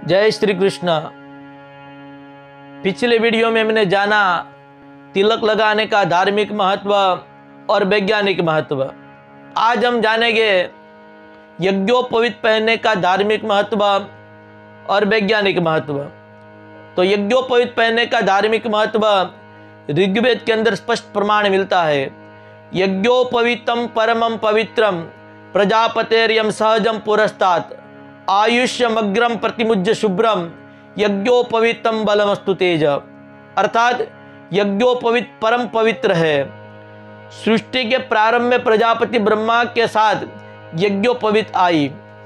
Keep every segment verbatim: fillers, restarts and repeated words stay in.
जय श्री कृष्ण। पिछले वीडियो में मैंने जाना तिलक लगाने का धार्मिक महत्व और वैज्ञानिक महत्व। आज हम जानेंगे यज्ञोपवीत पहनने का धार्मिक महत्व और वैज्ञानिक महत्व। तो यज्ञोपवीत पहनने का धार्मिक महत्व ऋग्वेद के अंदर स्पष्ट प्रमाण मिलता है। यज्ञोपवीतम परमं पवित्रम प्रजापतेर्यम सहजम पुरस्तात् आयुष्यमग्रम प्रतिमुज्य शुभ्रम यज्ञोपवीतम बलमस्तु तेज। अर्थात यज्ञोपवीत परम पवित्र है। सृष्टि के प्रारंभ में प्रजापति ब्रह्मा के साथ यज्ञोपवीत आई।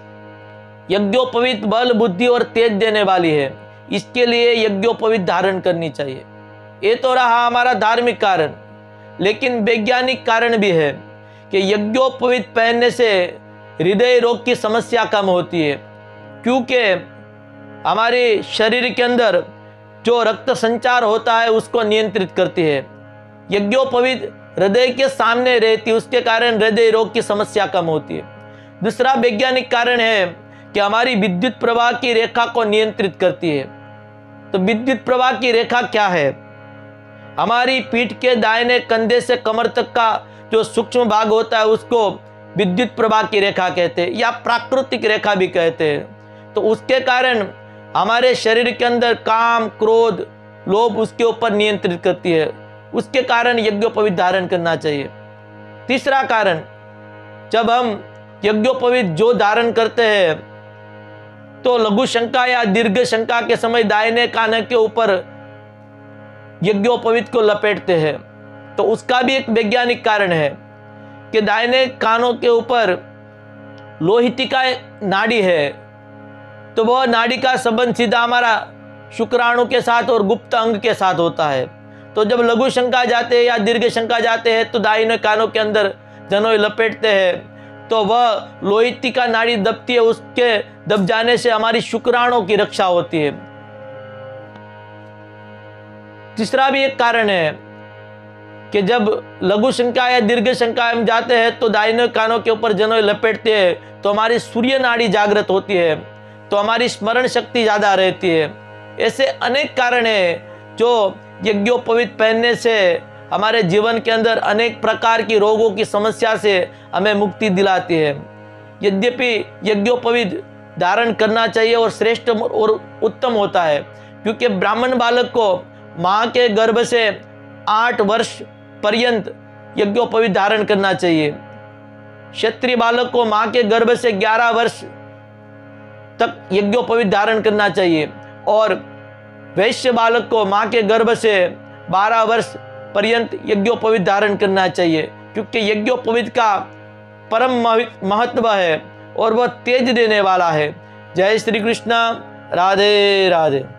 यज्ञोपवीत बल बुद्धि और तेज देने वाली है, इसके लिए यज्ञोपवीत धारण करनी चाहिए। ये तो रहा हमारा धार्मिक कारण, लेकिन वैज्ञानिक कारण भी है कि यज्ञोपवीत पहनने से हृदय रोग की समस्या कम होती है, क्योंकि हमारे शरीर के अंदर जो रक्त संचार होता है उसको नियंत्रित करती है। यज्ञोपवीत हृदय के सामने रहती है, उसके कारण हृदय रोग की समस्या कम होती है। दूसरा वैज्ञानिक कारण है कि हमारी विद्युत प्रवाह की रेखा को नियंत्रित करती है। तो विद्युत प्रवाह की रेखा क्या है? हमारी पीठ के दाहिने कंधे से कमर तक का जो सूक्ष्म भाग होता है उसको विद्युत प्रवाह की रेखा कहते हैं, या प्राकृतिक रेखा भी कहते हैं। तो उसके कारण हमारे शरीर के अंदर काम, क्रोध, लोभ उसके ऊपर नियंत्रित करती है। उसके कारण यज्ञोपवीत धारण करना चाहिए। तीसरा कारण, जब हम यज्ञोपवीत जो धारण करते हैं तो लघु शंका या दीर्घ शंका के समय दाहिने कान के ऊपर यज्ञोपवीत को लपेटते हैं। तो उसका भी एक वैज्ञानिक कारण है कि दाहिने कानों के ऊपर लोहितिका नाड़ी है, तो वह नाड़ी का संबंध सीधा हमारा शुक्राणु के साथ और गुप्त अंग के साथ होता है। तो जब लघु शंका जाते हैं या दीर्घ शंका जाते हैं तो दाहिने कानों के अंदर जनोई लपेटते हैं, तो वह लोहितिका नाड़ी दबती है। उसके दब जाने से हमारी शुक्राणु की रक्षा होती है। तीसरा भी एक कारण है कि जब लघु शंका या दीर्घ शंका हम जाते हैं तो दाहिने कानों के ऊपर जनोई लपेटते हैं, तो हमारी सूर्य नाड़ी जागृत होती है, तो हमारी स्मरण शक्ति ज्यादा रहती है। ऐसे अनेक कारण हैं जो यज्ञोपवीत पहनने से हमारे जीवन के अंदर अनेक प्रकार की रोगों की समस्या से हमें मुक्ति दिलाती है। यद्यपि यज्ञोपवीत धारण करना चाहिए और श्रेष्ठ और उत्तम होता है, क्योंकि ब्राह्मण बालक को माँ के गर्भ से आठ वर्ष पर्यंत यज्ञोपवीत धारण करना चाहिए। क्षत्रिय बालक को माँ के गर्भ से ग्यारह वर्ष तक यज्ञोपवीत धारण करना चाहिए, और वैश्य बालक को माँ के गर्भ से बारह वर्ष पर्यंत यज्ञोपवीत धारण करना चाहिए, क्योंकि यज्ञोपवीत का परम महत्व है और वह तेज देने वाला है। जय श्री कृष्ण। राधे राधे।